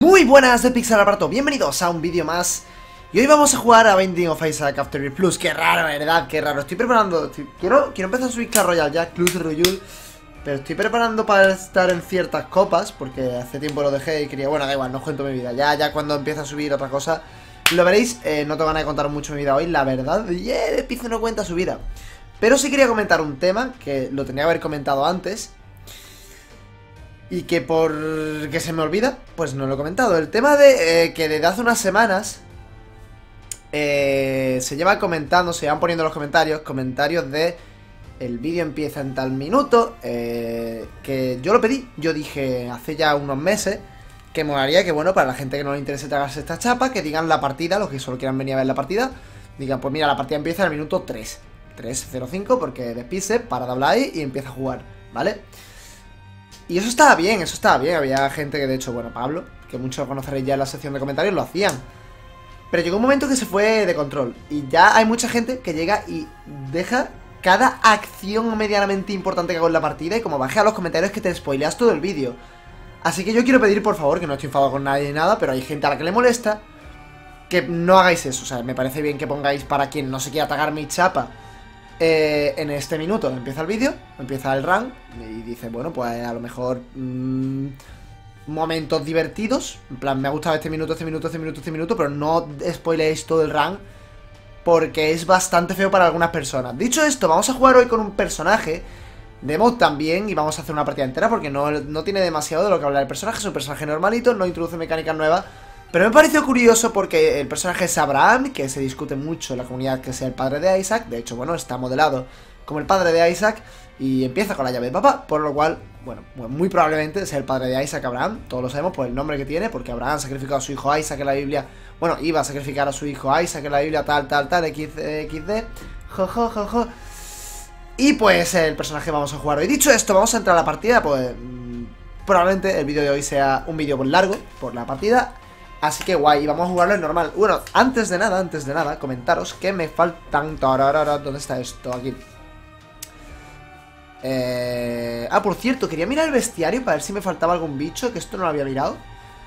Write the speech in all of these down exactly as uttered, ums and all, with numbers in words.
Muy buenas de Pixel Aparato, bienvenidos a un vídeo más. Y hoy vamos a jugar a Binding of Isaac Afterbirth Plus. Qué raro, ¿verdad? Qué raro, estoy preparando estoy... Quiero, quiero empezar a subir Clash Royale ya, Club Royale. Pero estoy preparando para estar en ciertas copas, porque hace tiempo lo dejé y quería... Bueno, da igual, no os cuento mi vida. Ya, ya cuando empiece a subir otra cosa lo veréis, eh, no tengo ganas de contar mucho mi vida hoy, la verdad. Yeah, de Pizzo no cuenta su vida. Pero sí quería comentar un tema, que lo tenía que haber comentado antes y que por que se me olvida, pues no lo he comentado. El tema de eh, que desde hace unas semanas eh, se lleva comentando, se llevan poniendo en los comentarios, comentarios de el vídeo empieza en tal minuto, eh, que yo lo pedí, yo dije hace ya unos meses que molaría que, bueno, para la gente que no le interese tragarse esta chapa, que digan la partida, los que solo quieran venir a ver la partida, digan, pues mira, la partida empieza en el minuto tres, tres cero cinco, porque despise, para de hablar ahí y empieza a jugar, ¿vale? Y eso estaba bien, eso estaba bien. Había gente que, de hecho, bueno, Pablo, que muchos lo conoceréis ya en la sección de comentarios, lo hacían. Pero llegó un momento que se fue de control. Y ya hay mucha gente que llega y deja cada acción medianamente importante que hago en la partida. Y como bajé a los comentarios que te spoileas todo el vídeo. Así que yo quiero pedir, por favor, que no estoy enfadado con nadie ni nada, pero hay gente a la que le molesta, que no hagáis eso. O sea, me parece bien que pongáis, para quien no se quiera tagar mi chapa, Eh, en este minuto empieza el vídeo, empieza el run y dice, bueno, pues a lo mejor mmm, momentos divertidos, en plan, me ha gustado este minuto, este minuto, este minuto, este minuto, pero no spoileéis todo el run porque es bastante feo para algunas personas. Dicho esto, vamos a jugar hoy con un personaje de mod también y vamos a hacer una partida entera porque no, no tiene demasiado de lo que hablar el personaje. Es un personaje normalito, no introduce mecánicas nuevas. Pero me pareció curioso porque el personaje es Abraham, que se discute mucho en la comunidad que sea el padre de Isaac. De hecho, bueno, está modelado como el padre de Isaac y empieza con la llave de papá, por lo cual, bueno, muy probablemente sea el padre de Isaac, Abraham. Todos lo sabemos por el nombre que tiene, porque Abraham sacrificó a su hijo Isaac en la Biblia. Bueno, iba a sacrificar a su hijo Isaac en la Biblia, tal, tal, tal, equis de, equis de, jo, jo, jo, jo. Y pues el personaje vamos a jugar hoy. Dicho esto, vamos a entrar a la partida, pues mmm, probablemente el vídeo de hoy sea un vídeo largo por la partida. Así que guay, vamos a jugarlo en normal. Bueno, antes de nada, antes de nada, comentaros que me faltan... ¿Dónde está esto? Aquí. Eh... Ah, por cierto, quería mirar el bestiario para ver si me faltaba algún bicho, que esto no lo había mirado.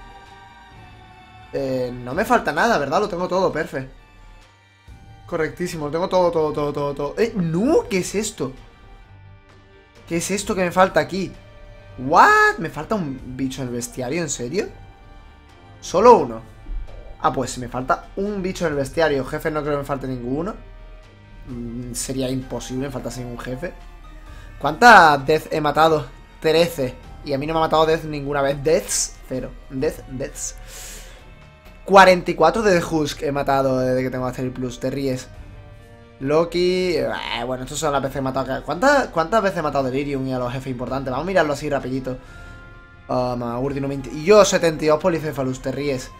Eh, no me falta nada, ¿verdad? Lo tengo todo, perfecto. Correctísimo, lo tengo todo, todo, todo, todo, todo. Eh, no, ¿qué es esto? ¿Qué es esto que me falta aquí? ¿What? ¿Me falta un bicho en el bestiario? ¿En serio? Solo uno. Ah, pues si me falta un bicho en el bestiario. Jefe, no creo que me falte ninguno. mm, Sería imposible me faltase ningún jefe. ¿Cuántas deaths he matado? trece. Y a mí no me ha matado death ninguna vez. Deaths, cero. Death, deaths. cuarenta y cuatro de Husk he matado desde que tengo Afterbirth Plus. Te ríes. Loki. Eh, bueno, estas son las veces que he matado. ¿Cuántas, ¿Cuántas veces he matado Delirium y a los jefes importantes? Vamos a mirarlo así rapidito. Um, Urdi noventa y yo setenta y dos Polycephalus, te ríes.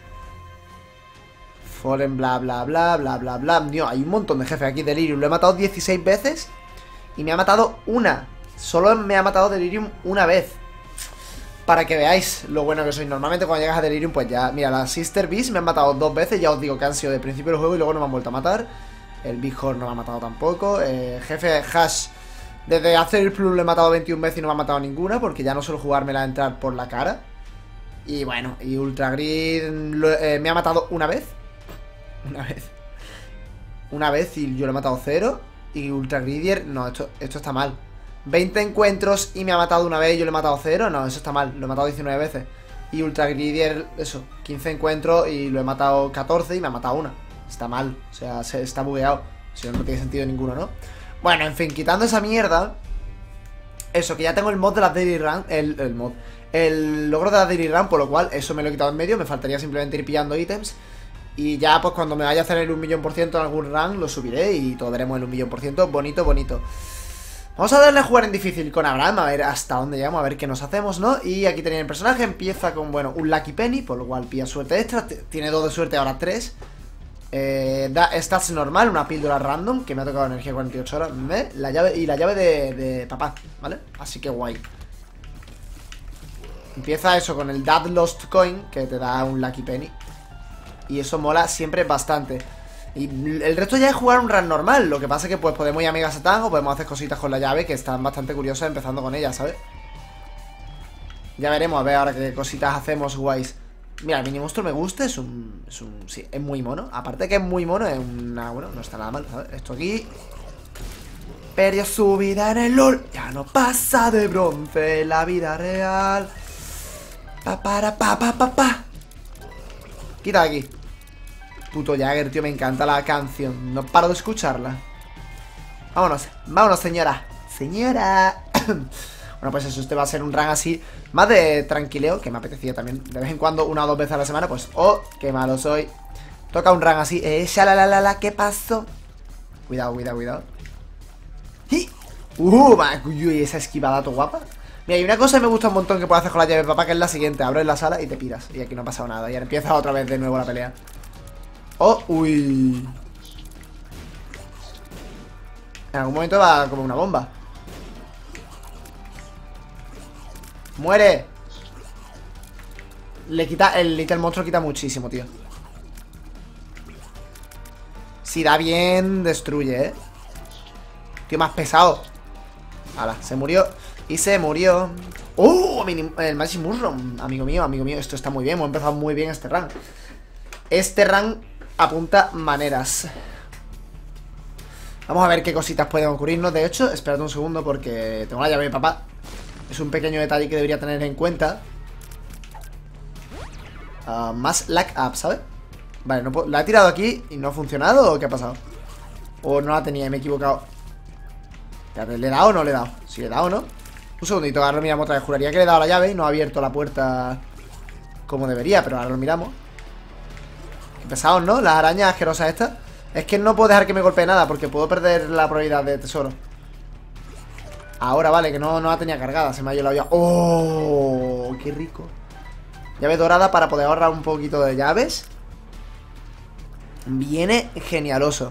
Fallen, bla bla bla bla bla bla. Dios, hay un montón de jefes aquí. Delirium lo he matado dieciséis veces y me ha matado una. Solo me ha matado Delirium una vez. Para que veáis lo bueno que soy. Normalmente cuando llegas a Delirium, pues ya... Mira, las Sister Beast me han matado dos veces. Ya os digo que han sido de principio del juego y luego no me han vuelto a matar. El Big Horn no me ha matado tampoco. eh, Jefe Hash, desde Afterbirth Plus le he matado veintiuna veces y no me ha matado ninguna, porque ya no suelo jugármela a entrar por la cara. Y bueno, y Ultra Grid lo, eh, me ha matado una vez. Una vez. Una vez y yo le he matado cero. Y Ultra Gridier, no, esto, esto está mal. veinte encuentros y me ha matado una vez y yo le he matado cero. No, eso está mal, lo he matado diecinueve veces. Y Ultra Gridier, eso, quince encuentros y lo he matado catorce y me ha matado una. Está mal, o sea, se, está bugueado. Si no, no tiene sentido ninguno, ¿no? Bueno, en fin, quitando esa mierda. Eso, que ya tengo el mod de la Daily Run. El, el mod El logro de la Daily Run, por lo cual eso me lo he quitado en medio. Me faltaría simplemente ir pillando ítems. Y ya pues cuando me vaya a hacer el un millón por ciento en algún run, lo subiré y todo veremos el un millón por ciento. Bonito, bonito. Vamos a darle a jugar en difícil con Abraham, a ver hasta dónde llegamos, a ver qué nos hacemos, ¿no? Y aquí tenéis el personaje, empieza con, bueno, un Lucky Penny, por lo cual pilla suerte extra. Tiene dos de suerte, ahora tres. Eh, da stats normal, una píldora random que me ha tocado energía cuarenta y ocho horas, ¿me? La llave, y la llave de, de papá, ¿vale? Así que guay. Empieza eso con el Dad Lost Coin, que te da un Lucky Penny. Y eso mola siempre bastante. Y el resto ya es jugar un run normal. Lo que pasa es que pues podemos ir a Mega Satan o podemos hacer cositas con la llave que están bastante curiosas empezando con ella, ¿sabes? Ya veremos, a ver ahora qué cositas hacemos guays. Mira, el mini monstruo me gusta, es un, es un... Sí, es muy mono. Aparte que es muy mono, es una... Bueno, no está nada mal, ¿sabes? Esto aquí... Perdió su vida en el LOL. Ya no pasa de bronce la vida real. Pa, para, pa, pa, pa, pa. Quita de aquí. Puto Jagger, tío, me encanta la canción. No paro de escucharla. Vámonos, vámonos, señora. Señora. Bueno, pues eso, este va a ser un run así, más de tranquileo, que me apetecía también. De vez en cuando, una o dos veces a la semana, pues, oh, qué malo soy. Toca un run así, eh, shalalalala, ¿qué pasó? Cuidado, cuidado, cuidado. Uh, uy, esa esquivada todo guapa. Mira, hay una cosa que me gusta un montón que puedes hacer con la llave, papá, que es la siguiente. Abres la sala y te piras. Y aquí no ha pasado nada. Y ahora empieza otra vez de nuevo la pelea. Oh, uy. En algún momento va como una bomba. ¡Muere! Le quita, el Little Monstruo quita muchísimo, tío. Si da bien, destruye, ¿eh? Tío, más pesado. Hala, se murió. Y se murió. ¡Oh! El Magic Mushroom. Amigo mío, amigo mío, esto está muy bien. Hemos empezado muy bien este run. Este run apunta maneras. Vamos a ver qué cositas pueden ocurrirnos. De hecho, espérate un segundo porque tengo la llave de papá. Es un pequeño detalle que debería tener en cuenta. uh, Más lag up, ¿sabes? Vale, no puedo... ¿la he tirado aquí y no ha funcionado o qué ha pasado? O no la tenía y me he equivocado. ¿Le he dado o no le he dado? Si le he dado o no. Un segundito, ahora lo miramos otra vez. Juraría que le he dado la llave y no ha abierto la puerta como debería, pero ahora lo miramos. Qué pesados, ¿no? Las arañas asquerosas estas. Es que no puedo dejar que me golpee nada porque puedo perder la probabilidad de tesoro. Ahora, vale, que no, no la tenía cargada. Se me ha ido la olla. ¡Oh! ¡Qué rico! Llave dorada para poder ahorrar un poquito de llaves. Viene genialoso.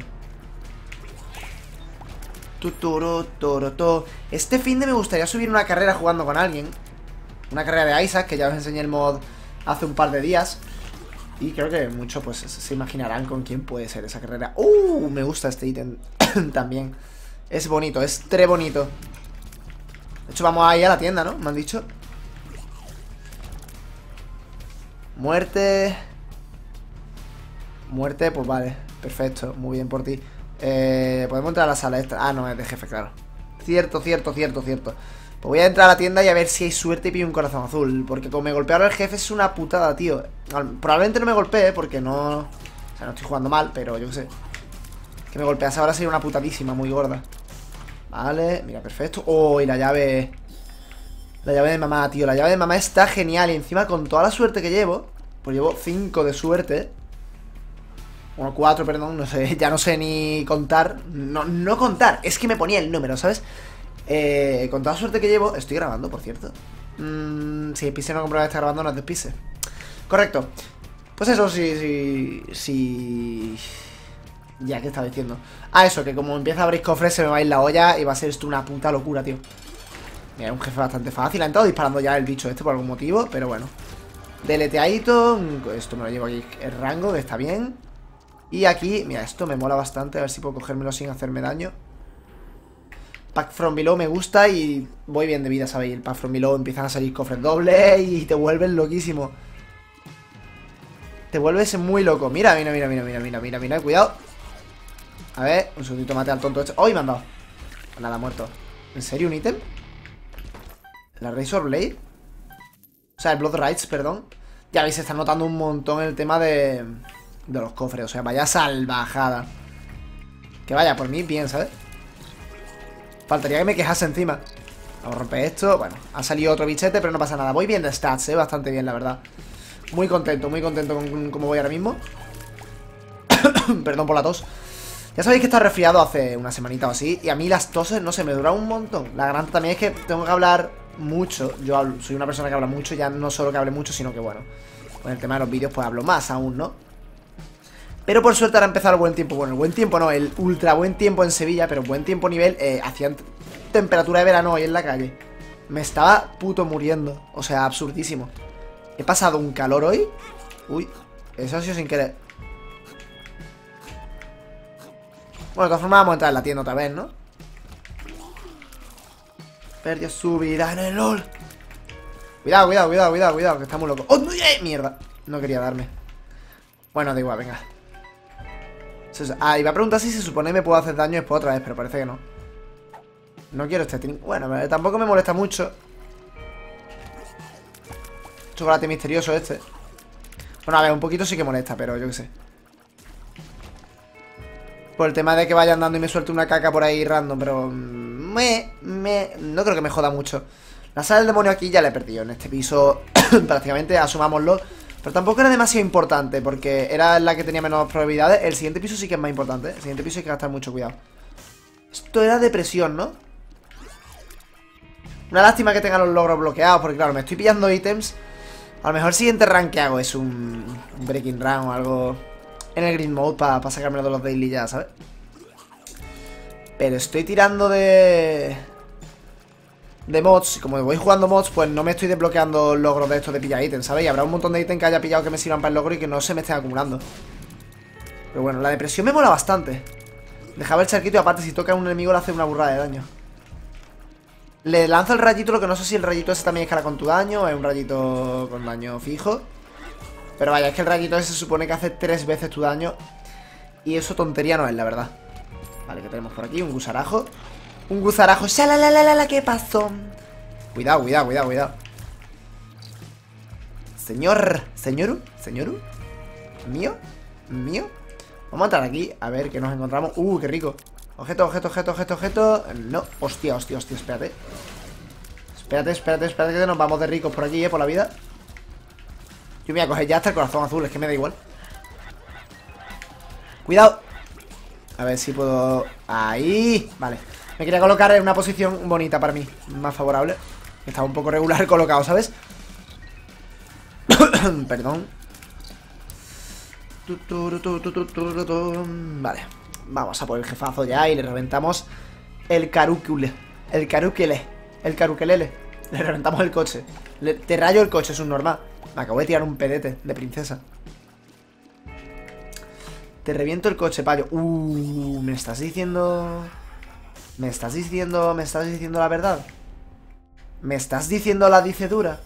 Tuturo, toro, to. Este fin de me gustaría subir una carrera jugando con alguien. Una carrera de Isaac, que ya os enseñé el mod hace un par de días. Y creo que muchos pues se imaginarán con quién puede ser esa carrera. ¡Uh! Me gusta este ítem también. Es bonito, es tre bonito. De hecho, vamos ahí a la tienda, ¿no? Me han dicho. Muerte. Muerte, pues vale. Perfecto, muy bien por ti. Eh, podemos entrar a la sala esta. Ah, no, es de jefe, claro. Cierto, cierto, cierto, cierto. Pues voy a entrar a la tienda y a ver si hay suerte y pillo un corazón azul. Porque como me golpea ahora el jefe es una putada, tío. Probablemente no me golpee porque no... O sea, no estoy jugando mal, pero yo qué sé. Que me golpease ahora sería una putadísima, muy gorda. Vale, mira, perfecto. Oh, y la llave... La llave de mamá, tío. La llave de mamá está genial. Y encima con toda la suerte que llevo, pues llevo cinco de suerte. Bueno, cuatro, perdón, no sé, ya no sé ni contar. No, no contar, es que me ponía el número, ¿sabes? Eh, con toda la suerte que llevo, estoy grabando, por cierto. Mm, si Pise no comprueba que está grabando, no es despise. Correcto. Pues eso, sí, sí, sí. Ya, ¿qué estaba diciendo? Ah, eso, que como empieza a abrir cofres se me va a ir la olla y va a ser esto una puta locura, tío. Mira, es un jefe bastante fácil. Ha entrado disparando ya el bicho este por algún motivo, pero bueno. Deleteadito. Esto me lo llevo aquí el rango, que está bien. Y aquí, mira, esto me mola bastante. A ver si puedo cogérmelo sin hacerme daño. Pack from below me gusta y voy bien de vida, ¿sabéis? El pack from below empiezan a salir cofres dobles y te vuelves loquísimo. Te vuelves muy loco. Mira, mira, mira, mira, mira, mira, mira, mira, cuidado. A ver, un segundito, mate al tonto este. ¡Oh, me han dado! Nada, muerto. ¿En serio un ítem? ¿La Razor Blade? O sea, el Blood Rights, perdón. Ya veis, se está notando un montón el tema de... de los cofres, o sea, vaya salvajada. Que vaya, por mí, bien, ¿sabes? Faltaría que me quejase encima. Vamos a romper esto, bueno, ha salido otro bichete, pero no pasa nada. Voy bien de stats, ¿eh? Bastante bien, la verdad. Muy contento, muy contento con cómo voy ahora mismo. Perdón por la tos. Ya sabéis que está resfriado hace una semanita o así. Y a mí las toses, no sé, me duran un montón. La garganta también es que tengo que hablar mucho. Yo hablo, soy una persona que habla mucho. Ya no solo que hable mucho, sino que bueno, con el tema de los vídeos pues hablo más aún, ¿no? Pero por suerte ahora ha empezado el buen tiempo. Bueno, el buen tiempo no, el ultra buen tiempo en Sevilla. Pero buen tiempo nivel, eh, hacían temperatura de verano hoy en la calle. Me estaba puto muriendo. O sea, absurdísimo. He pasado un calor hoy. Uy, eso ha sido sin querer. Bueno, de todas formas vamos a entrar en la tienda otra vez, ¿no? Perdió su vida en el LOL. Cuidado, cuidado, cuidado, cuidado, cuidado, que está muy loco. ¡Oh, no! ¡Eh, mierda! No quería darme. Bueno, da igual, venga. Ah, iba a preguntar si se supone que me puedo hacer daño después otra vez, pero parece que no. No quiero este trin. Bueno, tampoco me molesta mucho. Chocolate misterioso este. Bueno, a ver, un poquito sí que molesta, pero yo qué sé. Por el tema de que vaya andando y me suelte una caca por ahí random, pero... Me, me... No creo que me joda mucho. La sala del demonio aquí ya la he perdido. En este piso, prácticamente, asumámoslo. Pero tampoco era demasiado importante, porque era la que tenía menos probabilidades. El siguiente piso sí que es más importante. El siguiente piso hay que gastar mucho cuidado. Esto era depresión, ¿no? Una lástima que tenga los logros bloqueados, porque claro, me estoy pillando ítems. A lo mejor el siguiente run que hago es un breaking run o algo en el green mode para pa sacármelo de los daily ya, ¿sabes? Pero estoy tirando de... De mods, y como voy jugando mods, pues no me estoy desbloqueando logros de estos de pillar ítems, ¿sabes? Y habrá un montón de ítems que haya pillado que me sirvan para el logro y que no se me estén acumulando. Pero bueno, la depresión me mola bastante. Dejaba el charquito y aparte si toca a un enemigo le hace una burrada de daño. Le lanza el rayito, lo que no sé si el rayito ese también escala con tu daño o es un rayito con daño fijo. Pero vaya, es que el rayito ese se supone que hace tres veces tu daño. Y eso tontería no es, la verdad. Vale, ¿qué tenemos por aquí? Un gusarajo. Un gusarajo. ¡Shalalalala! ¿Qué pasó? Cuidado, cuidado, cuidado, cuidado. Señor. ¿Señoru? ¿Señoru? ¿Mío? ¿Mío? Vamos a entrar aquí a ver qué nos encontramos. ¡Uh, qué rico! Objeto, objeto, objeto, objeto, objeto. No, hostia, hostia, hostia, espérate. Espérate, espérate, espérate que nos vamos de ricos por aquí, eh, por la vida. Yo me voy a coger ya hasta el corazón azul, es que me da igual. Cuidado. A ver si puedo... Ahí, vale. Me quería colocar en una posición bonita para mí, más favorable. Estaba un poco regular colocado, ¿sabes? Perdón. Vale. Vamos a por el jefazo ya y le reventamos el carúcule. El carúquele. El caruquelele. Le reventamos el coche. Le, te rayo el coche, es un normal. Me acabo de tirar un pedete de princesa. Te reviento el coche, payo. Uh, me estás diciendo... Me estás diciendo... Me estás diciendo la verdad. Me estás diciendo la dicedura.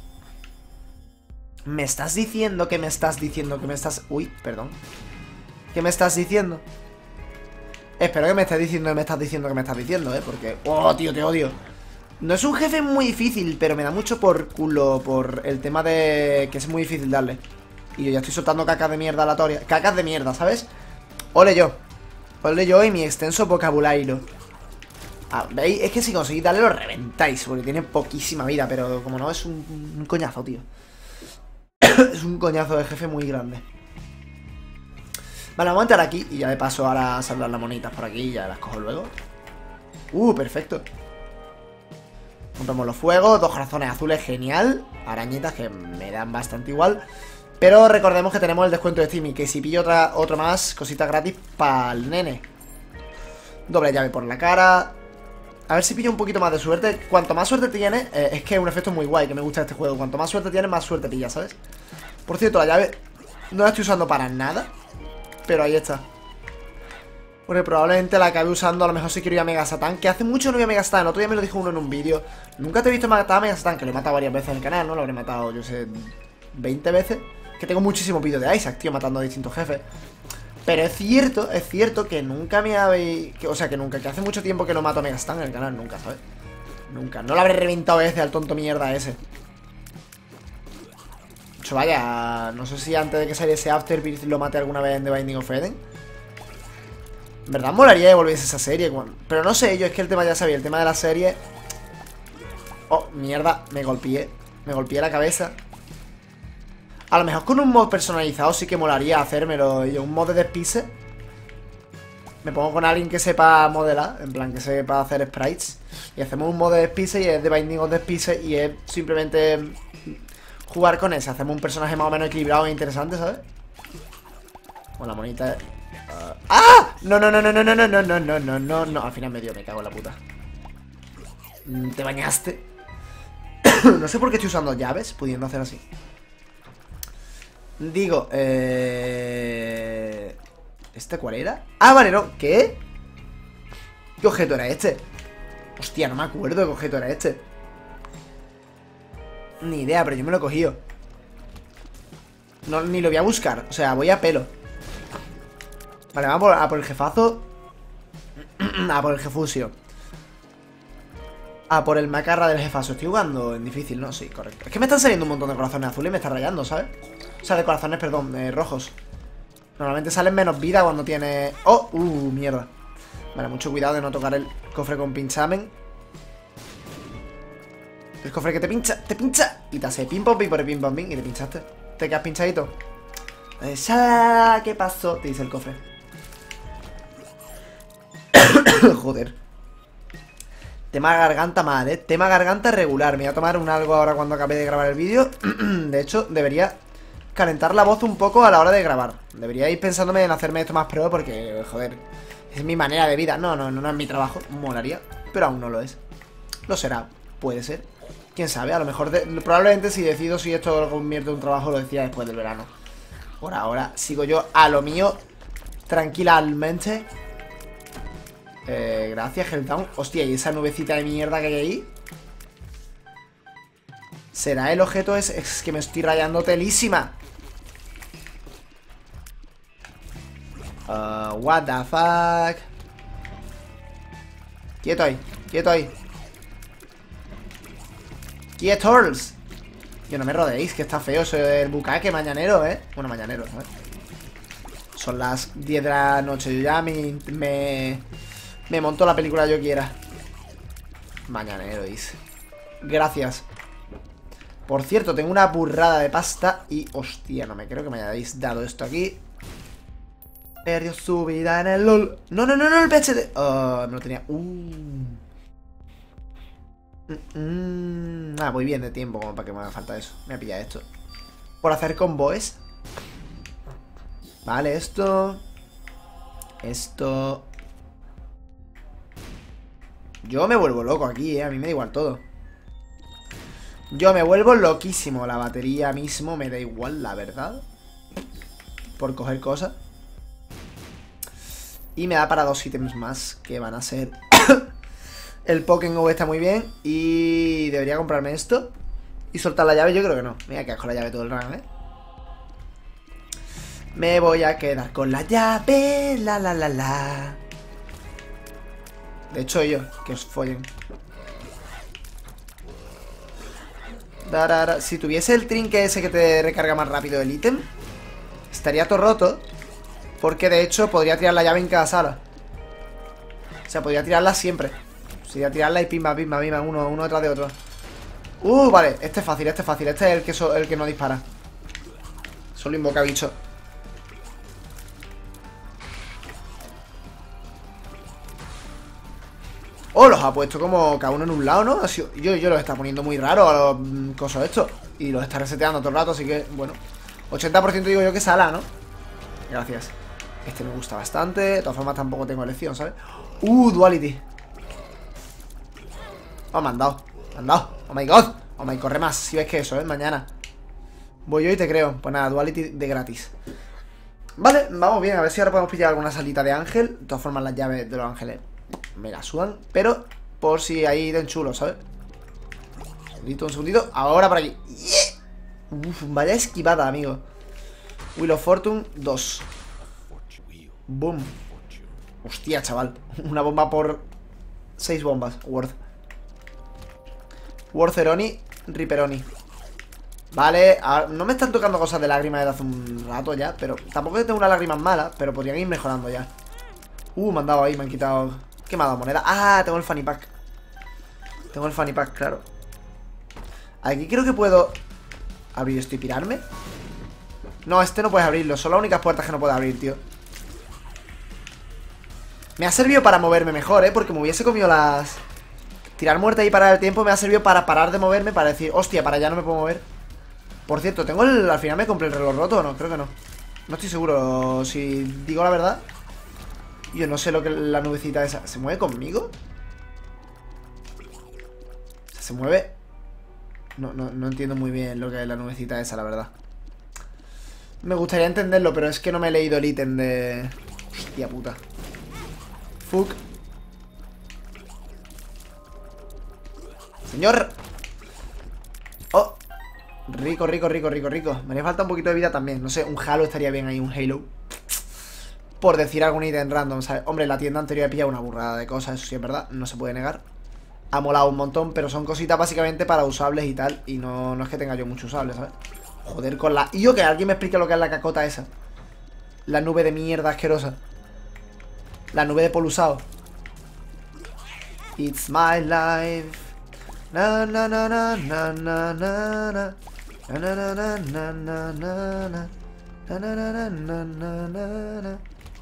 Me estás diciendo que me estás diciendo que me estás... Uy, perdón. ¿Qué me estás diciendo? Espero que me estés diciendo que me estás diciendo que me estás diciendo, ¿eh? Porque... ¡Oh, tío, te odio! No es un jefe muy difícil, pero me da mucho por culo por el tema de... que es muy difícil darle. Y yo ya estoy soltando cacas de mierda aleatoria. Cacas de mierda, ¿sabes? Ole yo. Ole yo y mi extenso vocabulario. Ah, ¿veis? Es que si conseguís darle lo reventáis, porque tiene poquísima vida, pero como no, es un, un coñazo, tío. Es un coñazo de jefe muy grande. Vale, vamos a entrar aquí y ya de paso ahora salvar las monitas por aquí y ya las cojo luego. Uh, perfecto. Compramos los fuegos, dos corazones azules, genial. Arañitas que me dan bastante igual. Pero recordemos que tenemos el descuento de Steam y que si pillo otra, otro más, cositas gratis para el nene. Doble llave por la cara. A ver si pillo un poquito más de suerte. Cuanto más suerte tienes, eh, es que es un efecto muy guay que me gusta de este juego. Cuanto más suerte tienes, más suerte pillas, ¿sabes? Por cierto, la llave no la estoy usando para nada, pero ahí está. Porque probablemente la acabe usando a lo mejor si quiero ir a Mega Satan. Que hace mucho no voy a Mega Satan. El otro día me lo dijo uno en un vídeo. Nunca te he visto matar a Mega Satan, que lo he matado varias veces en el canal, ¿no? Lo habré matado, yo sé, veinte veces. Que tengo muchísimos vídeos de Isaac, tío, matando a distintos jefes. Pero es cierto, es cierto que nunca me habéis... Que, o sea, que nunca, que hace mucho tiempo que no mato a Mega Satan en el canal, nunca, ¿sabes? Nunca, no lo habré reventado ese al tonto mierda ese. De hecho, vaya, no sé si antes de que saliese Afterbirth lo maté alguna vez en The Binding of Eden. En verdad molaría que volviese esa serie, pero no sé yo, es que el tema ya sabía, el tema de la serie... Oh, mierda, me golpeé, me golpeé la cabeza. A lo mejor con un mod personalizado sí que molaría hacérmelo. Yo, un mod de despise. Me pongo con alguien que sepa modelar, en plan que sepa hacer sprites. Y hacemos un mod de despise y es de Binding of Despise y es simplemente jugar con ese. Hacemos un personaje más o menos equilibrado e interesante, ¿sabes? Con la monita... Uh... ¡Ah! No, no, no, no, no, no, no, no, no, no, no, no, no. Al final me dio, me cago en la puta. Te bañaste. No sé por qué estoy usando llaves, pudiendo hacer así. Digo, eh... ¿este cuál era? Ah, vale, no, ¿qué? ¿Qué objeto era este? Hostia, no me acuerdo qué objeto era este. Ni idea, pero yo me lo he cogido. No, ni lo voy a buscar. O sea, voy a pelo. Vale, vamos a por, a por el jefazo. A por el jefusio. A por el macarra del jefazo. Estoy jugando en difícil, ¿no? Sí, correcto. Es que me están saliendo un montón de corazones azules y me está rayando, ¿sabes? O sea, de corazones, perdón, eh, rojos. Normalmente salen menos vida cuando tiene... ¡Oh! ¡Uh! Mierda. Vale, mucho cuidado de no tocar el cofre con pinchamen. El cofre que te pincha, te pincha. Y te hace pim pom pim por el pim pom pim. Y te pinchaste. Te quedas pinchadito. Eh, ¿Qué pasó? Te dice el cofre. Joder. Tema garganta mal, ¿eh? Tema garganta regular. Me voy a tomar un algo ahora cuando acabe de grabar el vídeo. De hecho, debería calentar la voz un poco a la hora de grabar. Debería ir pensándome en hacerme esto más pro porque, joder, es mi manera de vida. No, no, no, no es mi trabajo. Molaría, pero aún no lo es. Lo será, puede ser. Quién sabe, a lo mejor, de, probablemente si decido si esto lo convierte en un trabajo lo decía después del verano. Por ahora sigo yo a lo mío tranquilamente. Eh, gracias, Helltown. Hostia, y esa nubecita de mierda que hay ahí. ¿Será el objeto? Es, es que me estoy rayando telísima. Uh, what the fuck. Quieto ahí, quieto ahí. Quietos. Yo no me rodéis, que está feo eso del bucaque mañanero, ¿eh? Bueno, mañanero, ¿sabes? Son las diez de la noche. Yo ya me... Me, me monto la película yo quiera. Mañanero, dice. Gracias. Por cierto, tengo una burrada de pasta. Y, hostia, no me creo que me hayáis dado esto aquí. Perdió su vida en el LOL. No, no, no, no, el P H D. Oh, me lo tenía. Uh. Mm, ah, voy bien de tiempo como para que me haga falta eso. Me voy a pillar esto. Por hacer combos. Vale, esto. Esto. Yo me vuelvo loco aquí, eh. A mí me da igual todo. Yo me vuelvo loquísimo. La batería mismo me da igual, la verdad. Por coger cosas. Y me da para dos ítems más, que van a ser... El Pokémon está muy bien. Y debería comprarme esto y soltar la llave, yo creo que no. Me voy a quedar con la llave todo el run, ¿eh? Me voy a quedar con la llave. La la la la. De hecho yo, que os follen. Darara. Si tuviese el trinque ese que te recarga más rápido el ítem, estaría todo roto. Porque de hecho podría tirar la llave en cada sala. O sea, podría tirarla siempre. Sería tirarla y pimba, pimba, pimba, uno, uno detrás de otro. Uh, vale, este es fácil, este es fácil. Este es el que, so, el que no dispara. Solo invoca bicho. Oh, los ha puesto como cada uno en un lado, ¿no? Ha sido, yo, yo los está poniendo muy raro a los mm, cosas estos. Y los está reseteando todo el rato, así que, bueno, ochenta por ciento digo yo que sala, ¿no? Gracias. Este me gusta bastante. De todas formas tampoco tengo elección, ¿sabes? Uh, Duality. Oh, me han dado, me han dado. Oh my god. Oh my, corre más, si ves que eso, ¿eh? Mañana voy yo y te creo. Pues nada, Duality de gratis. Vale, vamos bien, a ver si ahora podemos pillar alguna salita de ángel. De todas formas las llaves de los ángeles me la sudan, pero por si ahí den chulo, ¿sabes? Un segundito, un segundito. Ahora por aquí. Yeah. Uf, vaya esquivada, amigo. Wheel of Fortune dos. Boom. Hostia, chaval. Una bomba por seis bombas. Worth. Wortheroni, Riperoni. Vale, ahora, no me están tocando cosas de lágrimas desde hace un rato ya, pero tampoco tengo unas lágrimas malas, pero podrían ir mejorando ya. Uh, me han dado ahí, me han quitado... ¿Qué me ha dado? Moneda. Ah, tengo el Fanny Pack. Tengo el Fanny Pack, claro. Aquí creo que puedo abrir esto y pirarme. No, este no puedes abrirlo, son las únicas puertas que no puedo abrir, tío. Me ha servido para moverme mejor, ¿eh? Porque me hubiese comido las... Tirar muerte y parar el tiempo me ha servido para parar de moverme, para decir, hostia, para allá no me puedo mover. Por cierto, tengo el... Al final me compré el reloj roto o no, creo que no. No estoy seguro, si digo la verdad. Yo no sé lo que la nubecita esa... ¿Se mueve conmigo? O sea, ¿se mueve? No, no, no entiendo muy bien lo que es la nubecita esa, la verdad. Me gustaría entenderlo, pero es que no me he leído el ítem de... Hostia puta. Fuck. Señor. Oh. Rico, rico, rico, rico, rico. Me haría falta un poquito de vida también. No sé, un Halo estaría bien ahí, un Halo. Por decir algún ítem random, ¿sabes? Hombre, la tienda anterior he pillado una burrada de cosas, eso sí es verdad, no se puede negar. Ha molado un montón, pero son cositas básicamente para usables y tal. Y no, no es que tenga yo mucho usables, ¿sabes? Joder, con la... Y yo, que alguien me explique lo que es la cacota esa. La nube de mierda asquerosa. La nube de polusado. It's my life. Na na na na na na na na. Na na na na na na na na. Na na na na na na na.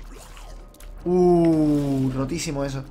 Uh, rotísimo eso.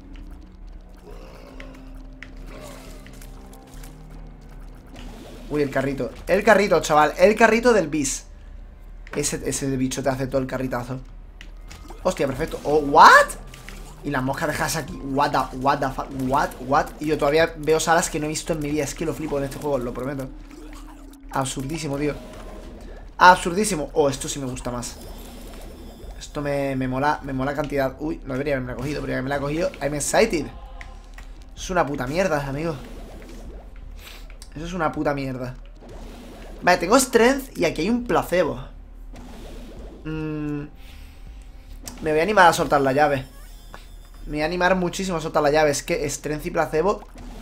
Uy, el carrito. El carrito, chaval. El carrito del bis. Ese, ese bicho te hace todo el carritazo. Hostia, perfecto. Oh, ¿what? Y la mosca dejas aquí. What the, what the fuck, what, what. Y yo todavía veo salas que no he visto en mi vida. Es que lo flipo en este juego, lo prometo. Absurdísimo, tío. Absurdísimo. Oh, esto sí me gusta más. Esto me, me mola, me mola cantidad. Uy, no debería haberme la cogido, pero ya que me la he cogido. I'm excited. Es una puta mierda, amigo. Eso es una puta mierda. Vale, tengo strength y aquí hay un placebo. mm, Me voy a animar a soltar la llave. Me voy a animar muchísimo a soltar la llave. Es que strength y placebo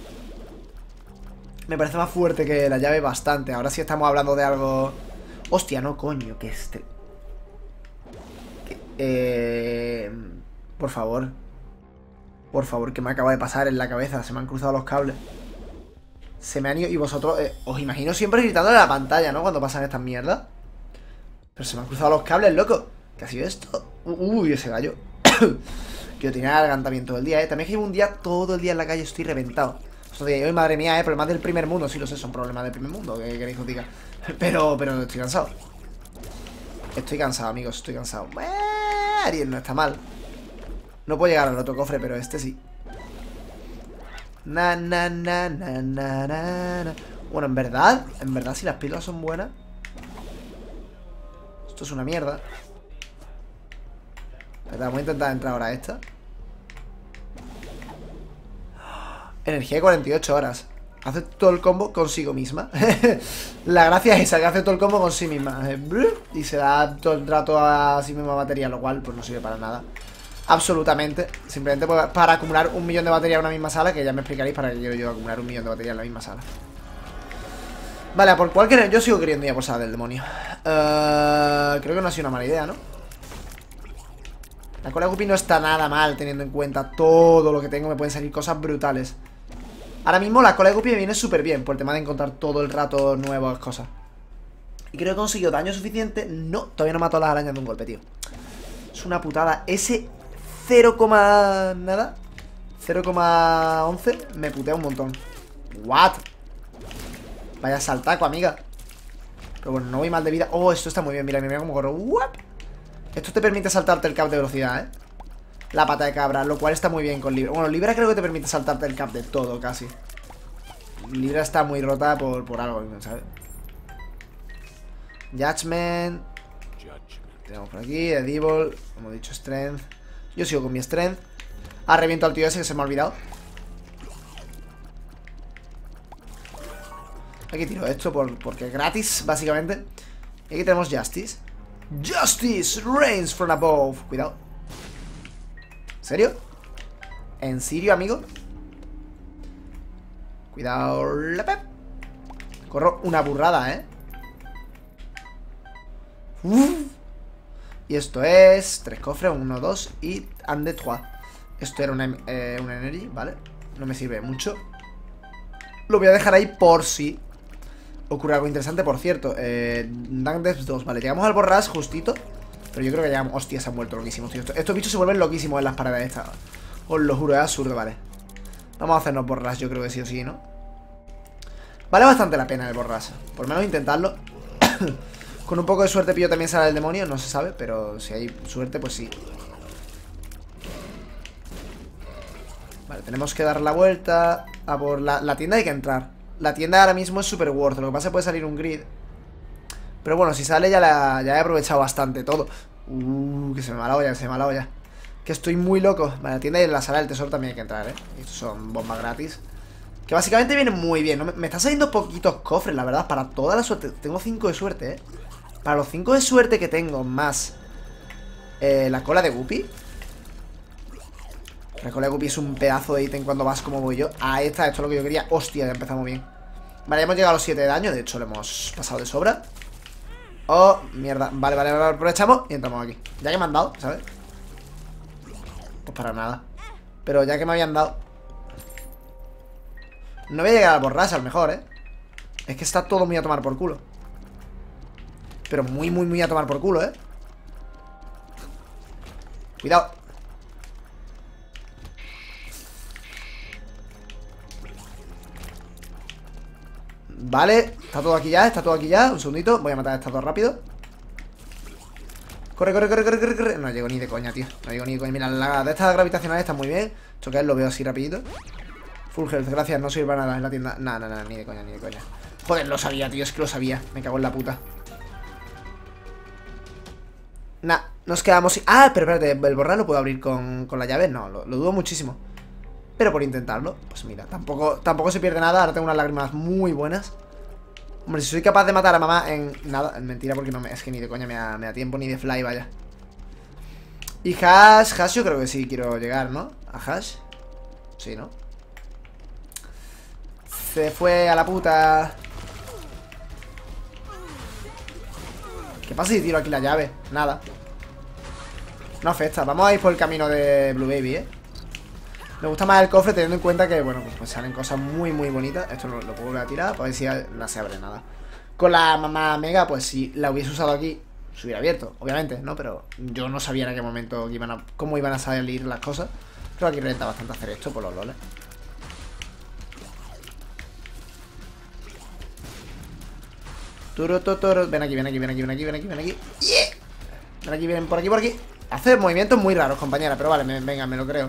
me parece más fuerte que la llave bastante. Ahora sí estamos hablando de algo... Hostia, no, coño, que este... Que... Eh... Por favor. Por favor, que me acaba de pasar en la cabeza. Se me han cruzado los cables. Se me han ido... Y vosotros... Eh, os imagino siempre gritando en la pantalla, ¿no? Cuando pasan estas mierdas. Pero se me han cruzado los cables, loco. ¿Qué ha sido esto? Uy, ese gallo. Que yo tenía el gargantamiento del día, ¿eh? También llevo un día todo el día en la calle. Estoy reventado. Esto de hoy, madre mía, ¿eh? Problemas del primer mundo. Sí, lo sé, son problemas del primer mundo. ¿Qué queréis que os diga? Pero, pero estoy cansado. Estoy cansado, amigos. Estoy cansado. Eh, Ariel no está mal. No puedo llegar al otro cofre, pero este sí. Na, na, na, na, na, na, na. Bueno, en verdad, en verdad, si las píldoras son buenas. Esto es una mierda. Espera, voy a intentar entrar ahora a esta. Energía de cuarenta y ocho horas. Hace todo el combo consigo misma. La gracia es esa, que hace todo el combo con sí misma. Y se da todo el rato a sí misma batería, lo cual pues no sirve para nada. Absolutamente. Simplemente para acumular un millón de batería en una misma sala, que ya me explicaréis para qué quiero yo acumular un millón de batería en la misma sala. Vale, a por cualquier... Yo sigo queriendo ir a por sala del demonio. uh, Creo que no ha sido una mala idea, ¿no? La cola guppy no está nada mal, teniendo en cuenta todo lo que tengo. Me pueden salir cosas brutales. Ahora mismo la cola de guppy me viene súper bien, por el tema de encontrar todo el rato nuevas cosas. Y creo que he conseguido daño suficiente. No, todavía no mato a las arañas de un golpe, tío. Es una putada. Ese cero, nada cero coma once me putea un montón. What? Vaya saltaco, amiga. Pero bueno, no voy mal de vida. Oh, esto está muy bien, mira, mira cómo corro. What? Esto te permite saltarte el cap de velocidad, ¿eh? La pata de cabra, lo cual está muy bien con Libra. Bueno, Libra creo que te permite saltarte el cap de todo, casi. Libra está muy rota por, por algo, ¿sabes? Judgment. Tenemos por aquí, Edible. Como he dicho, Strength. Yo sigo con mi Strength. Ah, reviento al tío ese que se me ha olvidado. Aquí tiro esto por, porque es gratis, básicamente. Y aquí tenemos Justice. Justice reigns from above. Cuidado. ¿En serio? ¿En serio, amigo? Cuidado, la pep. Corro una burrada, ¿eh? Uf. Y esto es... Tres cofres, uno, dos y... And de trois. Esto era una, eh, una energy, ¿vale? No me sirve mucho. Lo voy a dejar ahí por si ocurre algo interesante. Por cierto, eh, Dunk Depth dos, vale, llegamos al borras justito. Pero yo creo que llegamos... Hostia, se han vuelto loquísimos, tío. Estos, estos bichos se vuelven loquísimos en las paradas estas. Os lo juro, es absurdo, vale. Vamos a hacernos borras, yo creo que sí o sí, ¿no? Vale bastante la pena el borras. Por lo menos intentarlo. Con un poco de suerte pillo también sale el demonio, no se sabe, pero si hay suerte, pues sí. Vale, tenemos que dar la vuelta. A por la, la tienda hay que entrar. La tienda ahora mismo es super worth. Lo que pasa es que puede salir un grid. Pero bueno, si sale ya, la, ya he aprovechado bastante todo. Uh, que se me va la olla, que se me va la olla. Que estoy muy loco. Vale, la tienda y en la sala del tesoro también hay que entrar, ¿eh? Estos son bombas gratis. Que básicamente viene muy bien, ¿no? Me, me están saliendo poquitos cofres, la verdad. Para toda la suerte. Tengo cinco de suerte, ¿eh? Para los cinco de suerte que tengo, más eh, la cola de Guppy. La cola de Guppy es un pedazo de ítem cuando vas como voy yo. Ahí está, esto es lo que yo quería. Hostia, ya empezamos bien. Vale, hemos llegado a los siete de daño. De hecho, lo hemos pasado de sobra. Oh, mierda. Vale, vale, vale, aprovechamos y entramos aquí. Ya que me han dado, ¿sabes? Pues para nada. Pero ya que me habían dado. No voy a llegar al borracho, a lo mejor, ¿eh? Es que está todo muy a tomar por culo. Pero muy, muy, muy a tomar por culo, ¿eh? Cuidado. Vale, está todo aquí ya, está todo aquí ya. Un segundito, voy a matar a esta todo rápido. Corre, corre, corre, corre, corre, corre. No llego ni de coña, tío. No llego ni de coña. Mira, la de estas gravitacionales están muy bien. Esto que es, lo veo así rapidito. Full health, gracias, no sirve para nada en la tienda. Nada, nada, nada, ni de coña, ni de coña. Joder, lo sabía, tío, es que lo sabía. Me cago en la puta. Nah, nos quedamos sin... Ah, pero espérate, ¿el borrar lo puedo abrir con, con la llave? No, lo, lo dudo muchísimo. Pero por intentarlo, pues mira, tampoco, tampoco se pierde nada. Ahora tengo unas lágrimas muy buenas. Hombre, si soy capaz de matar a mamá en... Nada, en mentira, porque no me... Es que ni de coña me da, me da tiempo, ni de fly, vaya. Y Hash, Hash yo creo que sí quiero llegar, ¿no? A Hash. Sí, ¿no? Se fue a la puta. ¿Qué pasa si tiro aquí la llave? Nada. No afecta. Vamos a ir por el camino de Blue Baby, ¿eh? Me gusta más el cofre teniendo en cuenta que, bueno, pues salen cosas muy, muy bonitas. Esto lo, lo puedo volver a tirar para ver si no se abre nada. Con la mamá Mega, pues si la hubiese usado aquí, se hubiera abierto, obviamente, ¿no? Pero yo no sabía en qué momento iban a, cómo iban a salir las cosas. Creo que aquí renta bastante hacer esto por los loles. Turo, toro. Ven aquí, ven aquí, ven aquí, ven aquí, ven aquí, ven aquí. Yeah. Ven aquí, ven por aquí, por aquí. Hace movimientos muy raros, compañera, pero vale, me, venga, me lo creo.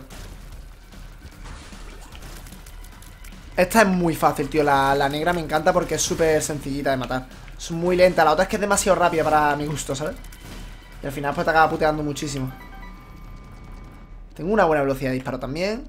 Esta es muy fácil, tío. La, la negra me encanta porque es súper sencillita de matar. Es muy lenta. La otra es que es demasiado rápida para mi gusto, ¿sabes? Y al final pues te acaba puteando muchísimo. Tengo una buena velocidad de disparo también.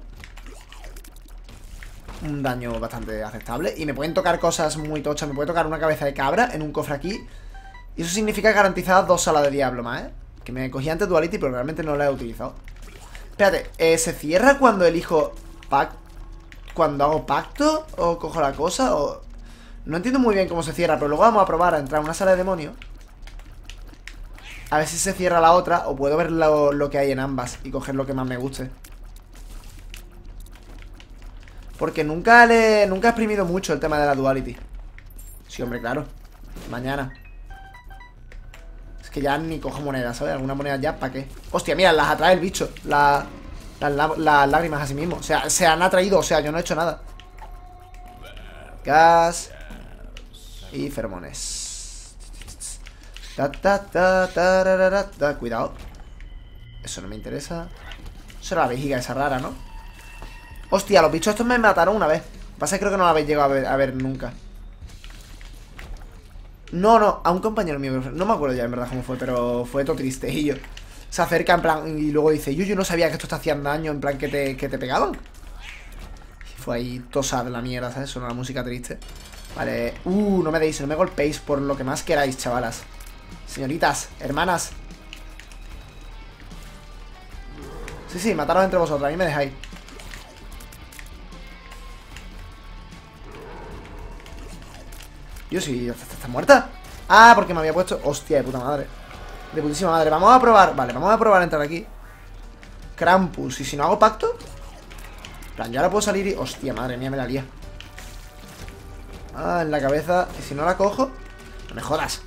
Un daño bastante aceptable. Y me pueden tocar cosas muy tochas. Me puede tocar una cabeza de cabra en un cofre aquí. Y eso significa garantizadas dos salas de diablo más, ¿eh? Que me cogí antes Duality, pero realmente no la he utilizado. Espérate, eh, ¿se cierra cuando elijo pack? ¿Cuando hago pacto? ¿O cojo la cosa? O... No entiendo muy bien cómo se cierra, pero luego vamos a probar a entrar a una sala de demonios. A ver si se cierra la otra. O puedo ver lo, lo que hay en ambas y coger lo que más me guste. Porque nunca le nunca he exprimido mucho el tema de la Duality. Sí, hombre, claro. Mañana. Es que ya ni cojo monedas, ¿sabes? Alguna moneda ya, ¿para qué? Hostia, mira, las atrae el bicho. La, las, las, las lágrimas a sí mismo. O sea, se han atraído, o sea, yo no he hecho nada. Gas. Y feromones. Ta, ta, ta, ta, ta, ta, ta. Cuidado. Eso no me interesa. Eso era la vejiga esa rara, ¿no? Hostia, los bichos estos me mataron una vez. Pasa que creo que no la habéis llegado a ver, a ver nunca. No, no, a un compañero mío. No me acuerdo ya en verdad cómo fue, pero fue todo triste. Y yo se acerca en plan y luego dice, yo, yo no sabía que esto te hacían daño. En plan que te, que te pegaban. Y fue ahí tosa de la mierda, ¿sabes? Sonó la música triste. Vale, uh, no me deis, no me golpeéis por lo que más queráis, chavalas. Señoritas, hermanas. Sí, sí, mataros entre vosotros, a mí me dejáis. Yo sí, ¿está muerta? Ah, porque me había puesto... Hostia, de puta madre. De putísima madre. Vamos a probar... Vale, vamos a probar a entrar aquí. Krampus. ¿Y si no hago pacto? Plan, yo ahora puedo salir y... Hostia, madre mía, me la lía. Ah, en la cabeza. ¿Y si no la cojo? No me jodas.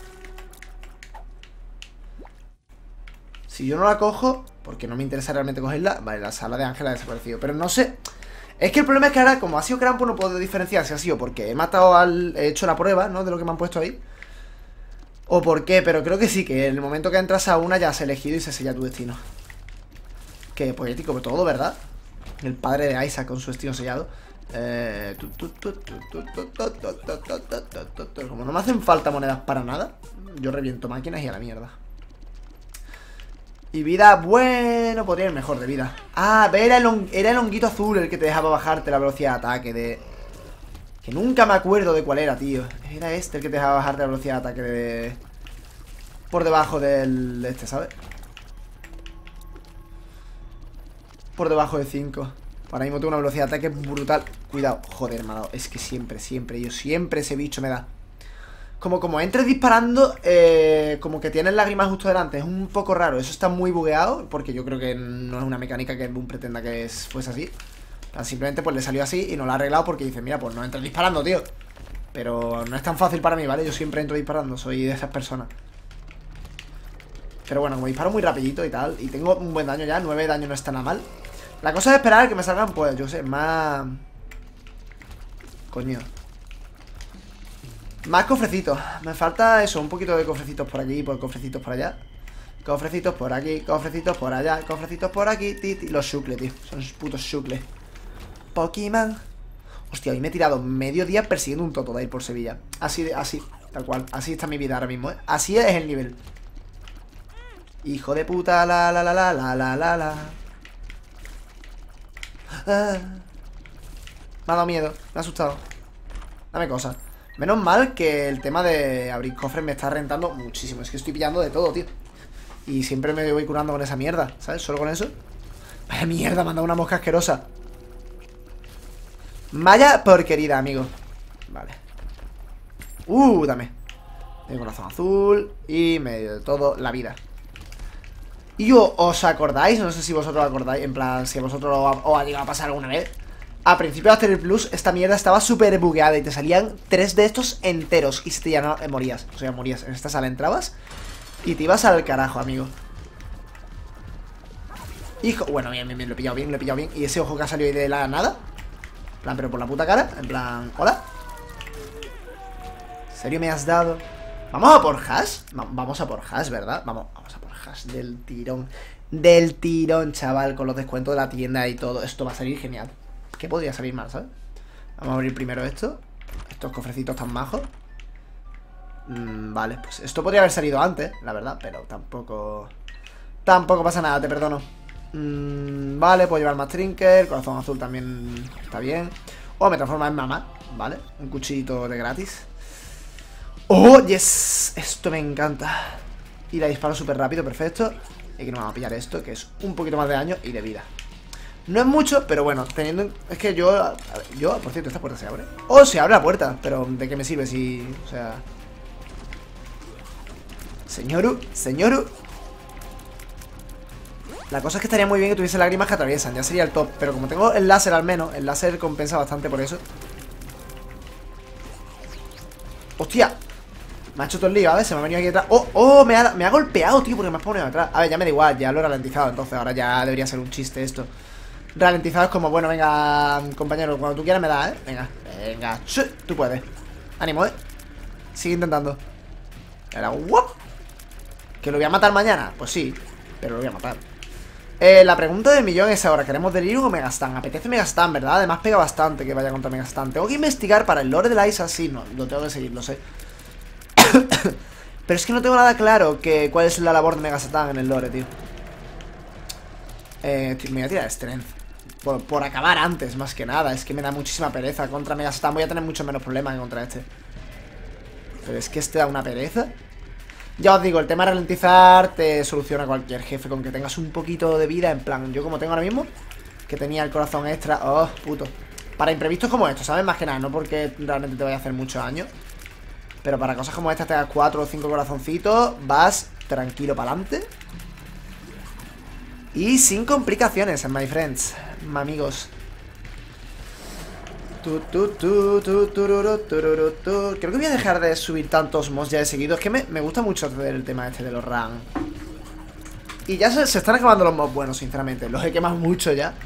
Si yo no la cojo, porque no me interesa realmente cogerla. Vale, la sala de Ángela ha desaparecido. Pero no sé... Es que el problema es que ahora, como ha sido Krampus, no puedo diferenciar si ha sido porque he matado al... He hecho la prueba, ¿no? De lo que me han puesto ahí. O por qué, pero creo que sí, que en el momento que entras a una ya has elegido y se sella tu destino. Qué poético todo, ¿verdad? El padre de Isaac con su destino sellado. Eh... Como no me hacen falta monedas para nada, yo reviento máquinas y a la mierda. Y vida, bueno, podría ir mejor de vida. Ah, era el, era el honguito azul el que te dejaba bajarte la velocidad de ataque de... Que nunca me acuerdo de cuál era, tío. Era este el que te dejaba bajarte la velocidad de ataque de... por debajo del... de este, ¿sabes? Por debajo de cinco. Ahora mismo tengo una velocidad de ataque brutal. Cuidado. Joder, hermano. Es que siempre, siempre, yo siempre ese bicho me da. Como como entres disparando, eh, como que tienes lágrimas justo delante. Es un poco raro. Eso está muy bugueado, porque yo creo que no es una mecánica que el Boom pretenda que es, fuese así. Simplemente pues le salió así y no lo ha arreglado porque dice, mira, pues no entres disparando, tío. Pero no es tan fácil para mí, ¿vale? Yo siempre entro disparando, soy de esas personas. Pero bueno, como disparo muy rapidito y tal, y tengo un buen daño ya, nueve daño no está nada mal. La cosa es esperar que me salgan, pues, yo sé, más... Coño. Más cofrecitos. Me falta eso, un poquito de cofrecitos por aquí, por cofrecitos por allá. Cofrecitos por aquí, cofrecitos por allá, cofrecitos por aquí, ti, ti. Los sucles, tío, son los putos sucles. Pokémon. Hostia, hoy me he tirado medio día persiguiendo un Totodile por Sevilla. Así, de, así, tal cual. Así está mi vida ahora mismo, ¿eh? Así es el nivel. Hijo de puta, la la la la la la la la. Ah. Me ha dado miedo, me ha asustado. Dame cosas. Menos mal que el tema de abrir cofres me está rentando muchísimo. Es que estoy pillando de todo, tío. Y siempre me voy curando con esa mierda, ¿sabes? Solo con eso. Vaya mierda, me han dado una mosca asquerosa. Vaya porquería, amigo. Vale. Uh, dame. El corazón azul. Y medio de todo, la vida. Y yo, ¿os acordáis? No sé si vosotros acordáis. En plan, si a vosotros os ha llegado a pasar alguna vez. A principio de Aster Plus, esta mierda estaba súper bugueada y te salían tres de estos enteros y se te ya no, eh, morías. O sea, morías. En esta sala entrabas y te ibas al carajo, amigo. Hijo, bueno, bien, bien, bien, lo he pillado bien, lo he pillado bien. Y ese ojo que ha salido ahí de la nada. En plan, pero por la puta cara. En plan, hola. ¿En serio me has dado? ¿Vamos a por hash? Va vamos a por hash, ¿verdad? Vamos, vamos a por hash del tirón. Del tirón, chaval. Con los descuentos de la tienda y todo. Esto va a salir genial. ¿Qué podría salir mal, sabes? Vamos a abrir primero esto. Estos cofrecitos tan majos. mm, Vale, pues esto podría haber salido antes, la verdad. Pero tampoco... Tampoco pasa nada, te perdono. mm, Vale, puedo llevar más trinket. Corazón azul también está bien. O me transforma en mamá, vale. Un cuchillito de gratis. ¡Oh, yes! Esto me encanta. Y la disparo súper rápido, perfecto. Y que no vamos a pillar esto, que es un poquito más de daño y de vida. No es mucho, pero bueno, teniendo... Es que yo... A ver, yo, por cierto, esta puerta se abre. ¡Oh, se abre la puerta! Pero ¿de qué me sirve si...? O sea... Señoru, señoru. La cosa es que estaría muy bien que tuviese lágrimas que atraviesan. Ya sería el top. Pero como tengo el láser al menos, el láser compensa bastante por eso. ¡Hostia! Me ha hecho todo el lío, ¿vale? Se me ha venido aquí detrás. ¡Oh! ¡Oh! Me ha, me ha golpeado, tío, porque me has ponido atrás. A ver, ya me da igual, ya lo he ralentizado. Entonces ahora ya debería ser un chiste esto. Ralentizado es como, bueno, venga, compañero, cuando tú quieras me das, ¿eh? Venga, venga, tú puedes. Ánimo, ¿eh? Sigue intentando. Era guap. ¿Que lo voy a matar mañana? Pues sí, pero lo voy a matar. eh, La pregunta del millón es ahora, ¿queremos Delirium o Megastan? Apetece Megastan, ¿verdad? Además pega bastante que vaya contra Megastan. Tengo que investigar para el lore de la Isa. Sí, no, lo tengo que seguir, lo sé. Pero es que no tengo nada claro que cuál es la labor de Megastan en el lore, tío. Eh, me voy a tirar Strength por, por acabar antes, más que nada. Es que me da muchísima pereza. Contra Megastan voy a tener mucho menos problemas que contra este. Pero es que este da una pereza. Ya os digo, el tema de ralentizar te soluciona cualquier jefe con que tengas un poquito de vida. En plan, yo como tengo ahora mismo, que tenía el corazón extra. Oh, puto. Para imprevistos como estos, ¿sabes? Más que nada, no porque realmente te vaya a hacer mucho daño. Pero para cosas como estas, te das cuatro o cinco corazoncitos, vas tranquilo para adelante. Y sin complicaciones, my friends, amigos. Tu, tu, tu, tu, tururu, tururu, tu. Creo que voy a dejar de subir tantos mods ya de seguido. Es que me, me gusta mucho hacer el tema este de los run. Y ya se, se están acabando los mods buenos, sinceramente. Los he quemado mucho ya.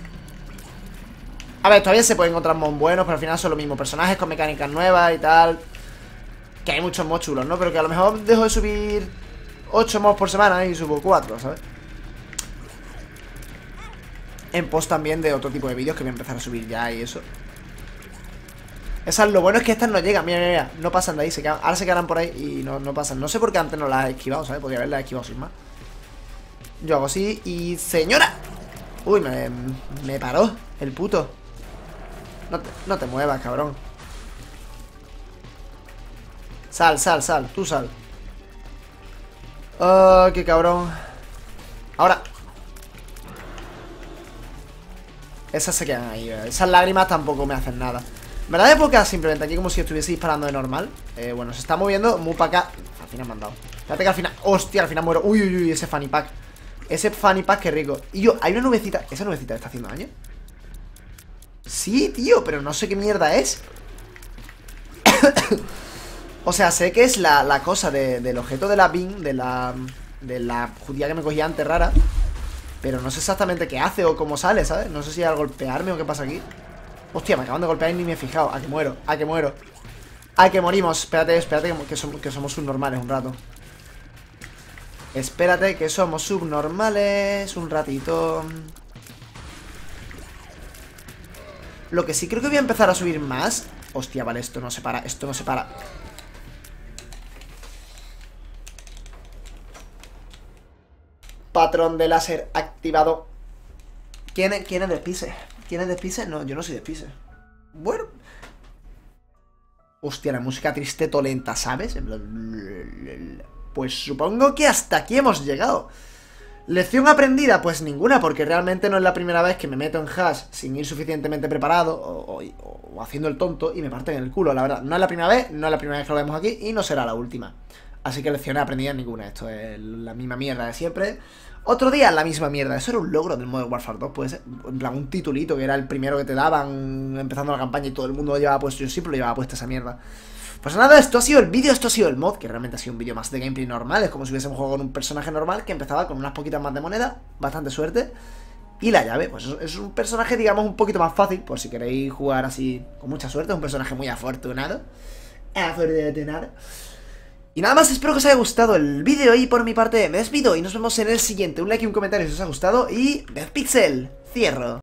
A ver, todavía se pueden encontrar mods buenos, pero al final son los mismos personajes con mecánicas nuevas y tal. Que hay muchos mods chulos, ¿no? Pero que a lo mejor dejo de subir ocho mods por semana y subo cuatro, ¿sabes? En post también de otro tipo de vídeos que voy a empezar a subir ya y eso. Esas, lo bueno es que estas no llegan, mira, mira, mira. No pasan de ahí, se quedan, ahora se quedarán por ahí y no, no pasan. No sé por qué antes no las he esquivado, ¿sabes? Podría haberlas esquivado sin más. Yo hago así y... ¡Señora! Uy, me, me paró el puto. No te, no te muevas, cabrón. Sal, sal, sal, tú sal. Oh, qué cabrón. Ahora. Esas se quedan ahí, ¿verdad? Esas lágrimas tampoco me hacen nada. ¿Verdad? Época simplemente aquí como si estuviese disparando de normal. eh, Bueno, se está moviendo muy para acá. Al final me han dado. Fíjate que al final, hostia, al final muero. Uy, uy, uy, ese fanny pack. Ese fanny pack, qué rico. Y yo, hay una nubecita. ¿Esa nubecita está haciendo daño? Sí, tío, pero no sé qué mierda es. O sea, sé que es la, la cosa de, del objeto de la Bin. De la, de la judía que me cogía antes rara. Pero no sé exactamente qué hace o cómo sale, ¿sabes? No sé si al golpearme o qué pasa aquí. Hostia, me acaban de golpear y ni me he fijado. A que muero, a que muero. A que morimos. Espérate, espérate que, somos, que somos subnormales un rato. Espérate que somos subnormales un ratito. Lo que sí creo que voy a empezar a subir más. Hostia, vale, esto no se para, esto no se para. Patrón de láser activado. ¿Quién es, quién es despise? ¿Quién es despise? No, yo no soy despise. Bueno. Hostia, la música triste tolenta, ¿sabes? Pues supongo que hasta aquí hemos llegado. ¿Lección aprendida? Pues ninguna, porque realmente no es la primera vez que me meto en hash sin ir suficientemente preparado o, o, o haciendo el tonto y me parten en el culo, la verdad. No es la primera vez, no es la primera vez que lo vemos aquí y no será la última. Así que lecciones aprendidas ninguna, esto es la misma mierda de siempre. Otro día la misma mierda, eso era un logro del Modern Warfare dos, puede ser. En plan, un titulito que era el primero que te daban empezando la campaña y todo el mundo lo llevaba puesto. Yo siempre lo llevaba puesta esa mierda. Pues nada, esto ha sido el vídeo, esto ha sido el mod, que realmente ha sido un vídeo más de gameplay normal. Es como si hubiésemos jugado con un personaje normal que empezaba con unas poquitas más de moneda, bastante suerte. Y la llave, pues es un personaje, digamos, un poquito más fácil, por si queréis jugar así con mucha suerte. Es un personaje muy afortunado. Afortunado. Y nada más, espero que os haya gustado el vídeo y por mi parte me despido y nos vemos en el siguiente. Un like y un comentario si os ha gustado y DeathPixel, cierro.